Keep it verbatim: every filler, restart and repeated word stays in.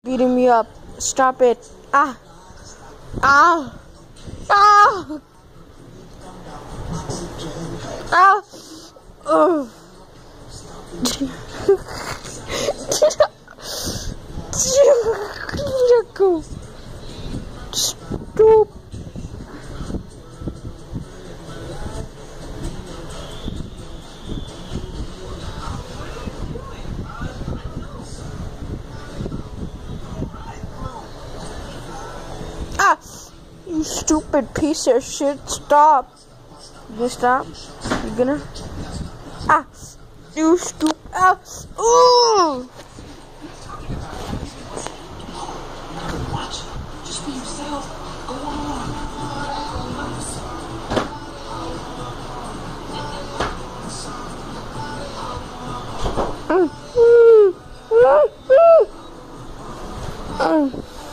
beating me up. Stop it. Ah. Ah. Ah. Ah. Oh. Stop. Ah, you stupid piece of shit, stop. You gonna stop? You gonna? Ah, you stupid. Ah, ooh. Watch, just be yourself. Go on. Mm. Mm. Mm. Mm.